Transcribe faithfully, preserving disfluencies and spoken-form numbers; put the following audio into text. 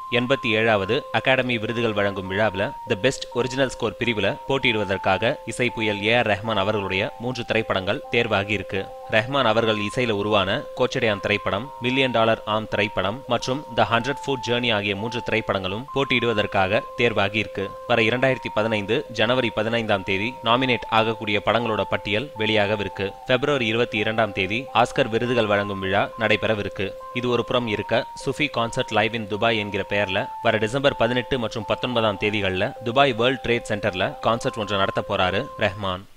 எண்பத்தி ஏழாவது அகாடமி விருதுகள் வழங்கும் விழாவில் தி பெஸ்ட் ஒரிஜினல் ஸ்கோர் பிரிவில் போட்டியிடுவதற்காக இசை புயல் ஏ ஆர் ரஹ்மான் அவர்களுடைய மூன்று திரைப்படங்கள் தேர்வாகி இருக்கு. ரஹ்மான் அவர்கள் இசையில உருவான கோச்சடையான் திரைப்படம், மில்லியன் டாலர் ஆம் திரைப்படம் மற்றும் த ஹண்ட்ரட் ஃபுட் ஜேர்னி ஆகிய மூன்று திரைப்படங்களும் போட்டியிடுவதற்காக தேர்வாகி இருக்கு. வர இரண்டாயிரத்தி பதினைந்து ஜனவரி பதினைந்தாம் தேதி நாமினேட் ஆகக்கூடிய படங்களோட பட்டியல் வெளியாகவிருக்கு. பிப்ரவரி இருபத்தி இரண்டாம் தேதி ஆஸ்கர் விருதுகள் வழங்கும் விழா நடைபெறவிருக்கு. இது ஒரு புறம் இருக்க, sufi concert live in Dubai என்கிற பெயர்ல வர டிசம்பர் பதினெட்டு மற்றும் பத்தொன்பதாம் தேதிகளில் துபாய் வேர்ல்ட் ட்ரேட் சென்டர்ல கான்சர்ட் ஒன்று நடத்த போறாரு ரஹ்மான்.